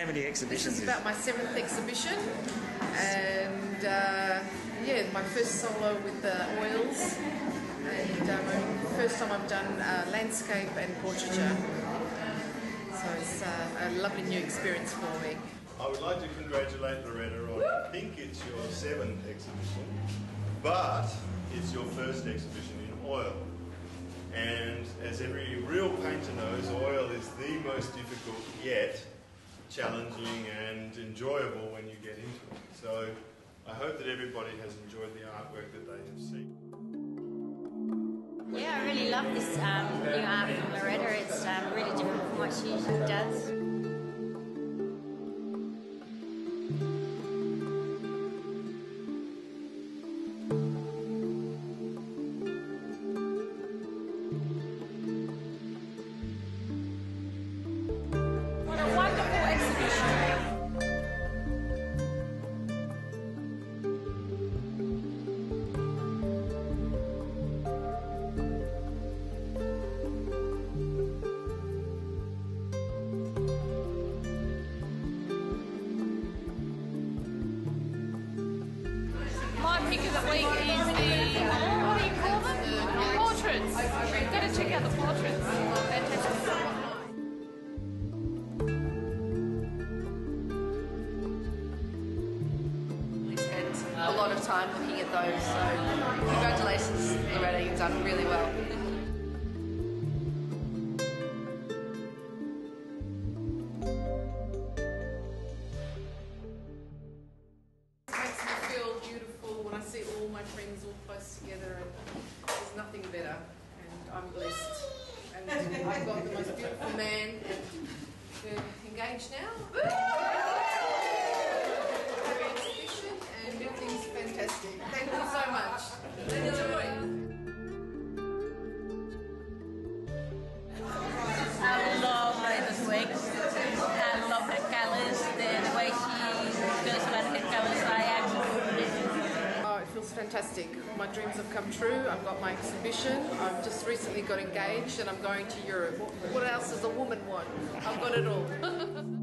how many exhibitions? This is about my 7th exhibition, and yeah, my first solo with the oils, and first time I've done landscape and portraiture. So it's a lovely new experience for me. I would like to congratulate Loretta on, I think it's your 7th exhibition, but it's your first exhibition in oil. And as every real painter knows, oil is the most difficult yet challenging and enjoyable when you get into it. So I hope that everybody has enjoyed the artwork that they have seen. Yeah, I really love this new art from Loretta. It's really different from what she usually does. My pick of the week is the, what do you call them? Portraits. You've got to check out the portraits. Fantastic. We spent a lot of time looking at those, so congratulations, Loretta, you've done really well. When I see all my friends all close together, and there's nothing better, and I'm blessed. And I've got the most beautiful man, and we're engaged now. Happy exhibition, and everything's fantastic. Thank you so much. Enjoy. I love Loretta's wigs. I love her colours, the way she goes about her colours. I absolutely It feels fantastic. My dreams have come true. I've got my exhibition. I've just recently got engaged and I'm going to Europe. What else does a woman want? I've got it all.